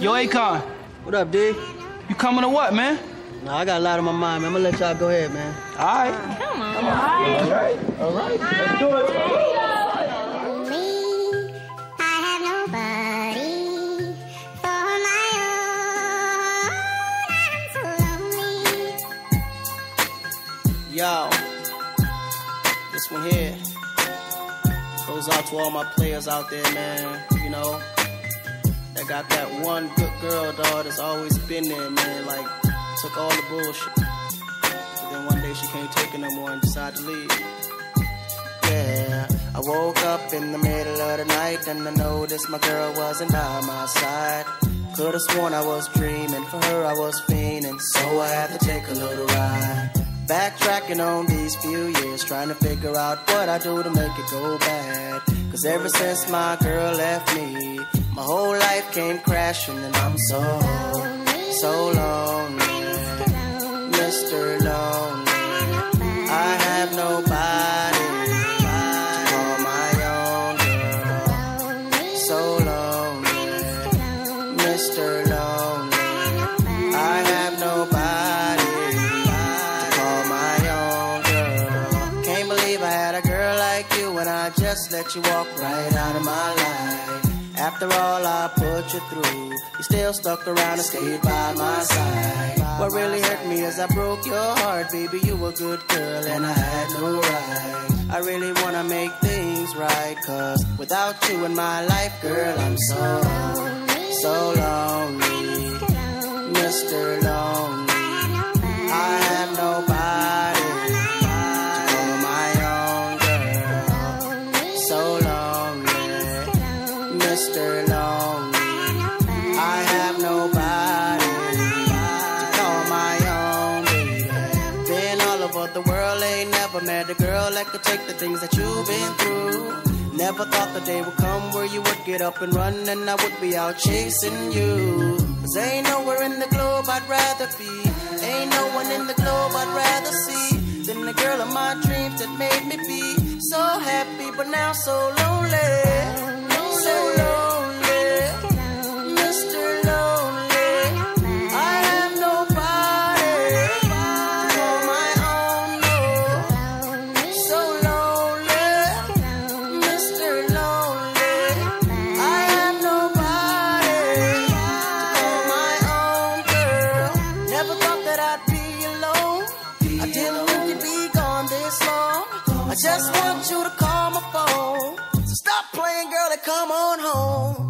Yo, Akon. What up, D? You coming or what, man? Nah, I got a lot on my mind, man. I'm gonna let y'all go ahead, man. All right. Come on. All right. Let's do it. Yo, this one here goes out to all my players out there, man. You know, that got that one good girl, dog, that's always been there, man. Like, took all the bullshit. But then one day she can't take it no more and decided to leave. Yeah, I woke up in the middle of the night and I noticed my girl wasn't by my side. Could've sworn I was dreaming, for her I was fiending, so I had to take a little ride. Backtracking on these few years, trying to figure out what I do to make it go bad. Cause ever since my girl left me, my whole life came crashing and I'm so lonely, Mr. Lonely. I have nobody to call my own girl. So lonely, Mr. Lonely. I have nobody when I just let you walk right out of my life. After all I put you through, you still stuck around and stayed by my side. What really hurt me is I broke your heart, baby. You were a good girl and I had no right. I really wanna make things right, cause without you in my life, girl, I'm so lonely, Mr. Lonely. I have nobody Mr. Lonely. I have nobody to call my own, baby. Been all over the world, ain't never met a girl that could take the things that you've been through. Never thought the day would come where you would get up and run and I would be out chasing you. Cause ain't nowhere in the globe I'd rather be, ain't no one in the globe I'd rather see than the girl of my dreams that made me be so happy but now so lonely. So lonely, Mr. Lonely. I have nobody to call my own, no. So lonely, Mr. Lonely. I have nobody to call my own, girl. Never thought that I'd be alone. I didn't think you'd be gone this long. I just want you to call my phone. Stop playing, girl, and come on home.